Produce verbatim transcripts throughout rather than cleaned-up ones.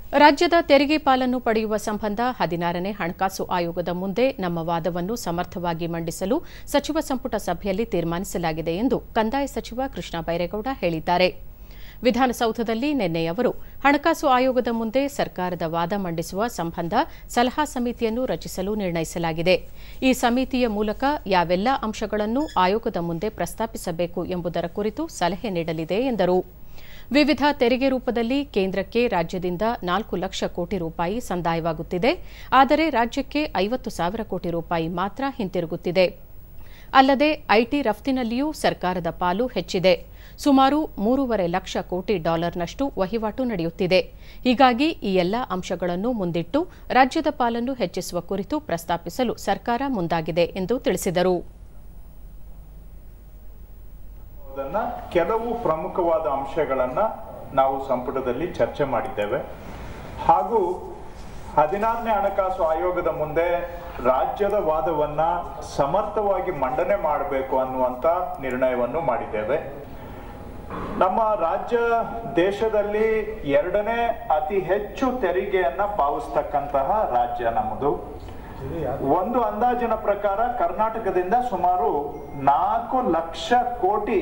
ರಾಜ್ಯದ ತೆರಿಗೆ ಪಾಲನ್ನು ಪಡೆಯುವ ಸಂಬಂಧ ಹದಿನಾರನೇ ಹಣಕಾಸು ಆಯೋಗದ ಮುಂದೆ ನಮ್ಮ ವಾದವನ್ನು ಸಮರ್ಥವಾಗಿ ಮಂಡಿಸಲು ಸಚಿವ ಸಂಪುಟ ಸಭೆಯಲ್ಲಿ ತೀರ್ಮಾನಿಸಲಾಗಿದೆ ಎಂದು ಕಂದಾಯ ಸಚಿವ ಕೃಷ್ಣ ಬೈರೇಗೌಡ ಹೇಳಿದ್ದಾರೆ. ವಿಧಾನಸೌಧದಲ್ಲಿ ನಿನ್ನೆ ಅವರು ಹಣಕಾಸು ಆಯೋಗದ ಮುಂದೆ ಸರ್ಕಾರದ ವಾದ ಮಂಡಿಸುವ ಸಂಬಂಧ ಸಲಹಾ ಸಮಿತಿಯನ್ನು ರಚಿಸಲು ನಿರ್ಣಯಿಸಲಾಗಿದೆ. ಈ ಸಮಿತಿಯ ಮೂಲಕ ಯಾವೆಲ್ಲ ಅಂಶಗಳನ್ನು ಆಯೋಗದ ಮುಂದೆ ಪ್ರಸ್ತಾಪಿಸಬೇಕು ಎಂಬುದರ ಕುರಿತು ಸಲಹೆ ನೀಡಲಿದೆ ಎಂದರು. ವಿವಿಧ ತೆರಿಗೆ ರೂಪದಲ್ಲಿ ಕೇಂದ್ರಕ್ಕೆ ರಾಜ್ಯದಿಂದ ನಾಲ್ಕು ಲಕ್ಷ ಕೋಟಿ ರೂಪಾಯಿ ಸಂದಾಯವಾಗುತ್ತಿದೆ. ಆದರೆ ರಾಜ್ಯಕ್ಕೆ ಐವತ್ತು ಸಾವಿರ ಕೋಟಿ ರೂಪಾಯಿ ಮಾತ್ರ ಹಿಂತಿರುಗುತ್ತಿದೆ. ಅಲ್ಲದೆ ಐಟಿ ರಫ್ತಿನಲ್ಲಿಯೂ ಸರ್ಕಾರದ ಪಾಲು ಹೆಚ್ಚಿದೆ. ಸುಮಾರು ಮೂರೂವರೆ ಲಕ್ಷ ಕೋಟಿ ಡಾಲರ್ನಷ್ಟು ವಹಿವಾಟು ನಡೆಯುತ್ತಿದೆ. ಹೀಗಾಗಿ ಈ ಎಲ್ಲ ಅಂಶಗಳನ್ನು ಮುಂದಿಟ್ಟು ರಾಜ್ಯದ ಪಾಲನ್ನು ಹೆಚ್ಚಿಸುವ ಕುರಿತು ಪ್ರಸ್ತಾಪಿಸಲು ಸರ್ಕಾರ ಮುಂದಾಗಿದೆ ಎಂದು ತಿಳಿಸಿದರು. ಕೆಲವು ಪ್ರಮುಖವಾದ ಅಂಶಗಳನ್ನು ನಾವು ಸಂಪುಟದಲ್ಲಿ ಚರ್ಚೆ ಮಾಡಿದ್ದೇವೆ. ಹಾಗೂ ಹದಿನಾರನೇ ಹಣಕಾಸು ಆಯೋಗದ ಮುಂದೆ ರಾಜ್ಯದ ವಾದವನ್ನ ಸಮರ್ಥವಾಗಿ ಮಂಡನೆ ಮಾಡಬೇಕು ಅನ್ನುವಂಥ ನಿರ್ಣಯವನ್ನು ಮಾಡಿದ್ದೇವೆ. ನಮ್ಮ ರಾಜ್ಯ ದೇಶದಲ್ಲಿ ಎರಡನೇ ಅತಿ ಹೆಚ್ಚು ತೆರಿಗೆಯನ್ನ ಪಾವತಿಸ್ತಕ್ಕಂತಹ ರಾಜ್ಯ ನಮ್ಮದು. ಒಂದು ಅಂದಾಜಿನ ಪ್ರಕಾರ ಕರ್ನಾಟಕದಿಂದ ಸುಮಾರು ನಾಲ್ಕು ಲಕ್ಷ ಕೋಟಿ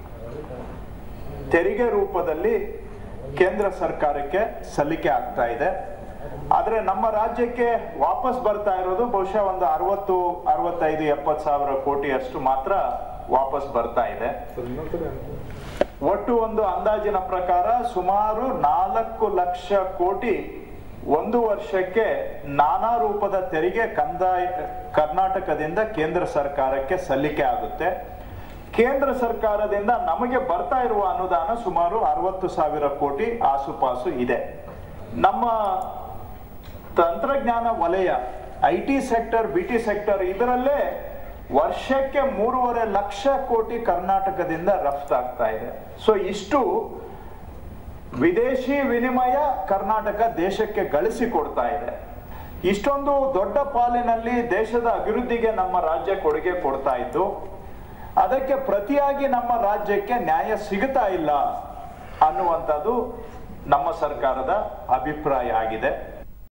ತೆರಿಗೆ ರೂಪದಲ್ಲಿ ಕೇಂದ್ರ ಸರ್ಕಾರಕ್ಕೆ ಸಲ್ಲಿಕೆ ಆಗ್ತಾ ಇದೆ. ಆದ್ರೆ ನಮ್ಮ ರಾಜ್ಯಕ್ಕೆ ವಾಪಸ್ ಬರ್ತಾ ಇರೋದು ಬಹುಶಃ ಒಂದು ಅರವತ್ತು ಅರವತ್ತೈದು ಎಪ್ಪತ್ತು ಸಾವಿರ ಕೋಟಿಯಷ್ಟು ಮಾತ್ರ ವಾಪಸ್ ಬರ್ತಾ ಇದೆ. ಒಟ್ಟು ಒಂದು ಅಂದಾಜಿನ ಪ್ರಕಾರ ಸುಮಾರು ನಾಲ್ಕು ಲಕ್ಷ ಕೋಟಿ ಒಂದು ವರ್ಷಕ್ಕೆ ನಾನಾ ರೂಪದ ತೆರಿಗೆ ಕಂದಾಯ ಕರ್ನಾಟಕದಿಂದ ಕೇಂದ್ರ ಸರ್ಕಾರಕ್ಕೆ ಸಲ್ಲಿಕೆ ಆಗುತ್ತೆ. ಕೇಂದ್ರ ಸರ್ಕಾರದಿಂದ ನಮಗೆ ಬರ್ತಾ ಇರುವ ಅನುದಾನ ಸುಮಾರು ಅರವತ್ತು ಸಾವಿರ ಕೋಟಿ ಆಸುಪಾಸು ಇದೆ. ನಮ್ಮ ತಂತ್ರಜ್ಞಾನ ವಲಯ, I T sector, B T sector, ಇದರಲ್ಲೇ ವರ್ಷಕ್ಕೆ ಮೂರುವರೆ ಲಕ್ಷ ಕೋಟಿ ಕರ್ನಾಟಕದಿಂದ ರಫ್ತಾಗ್ತಾ ಇದೆ. ಸೊ ಇಷ್ಟು ವಿದೇಶಿ ವಿನಿಮಯ ಕರ್ನಾಟಕ ದೇಶಕ್ಕೆ ಗಳಿಸಿಕೊಡ್ತಾ ಇದೆ. ಇಷ್ಟೊಂದು ದೊಡ್ಡ ಪಾಲಿನಲ್ಲಿ ದೇಶದ ಅಭಿವೃದ್ಧಿಗೆ ನಮ್ಮ ರಾಜ್ಯ ಕೊಡುಗೆ ಕೊಡ್ತಾ ಇದ್ದು, ಅದಕ್ಕೆ ಪ್ರತಿಯಾಗಿ ನಮ್ಮ ರಾಜ್ಯಕ್ಕೆ ನ್ಯಾಯ ಸಿಗುತ್ತಾ ಇಲ್ಲ ಅನ್ನುವಂಥದ್ದು ನಮ್ಮ ಸರ್ಕಾರದ ಅಭಿಪ್ರಾಯ ಆಗಿದೆ.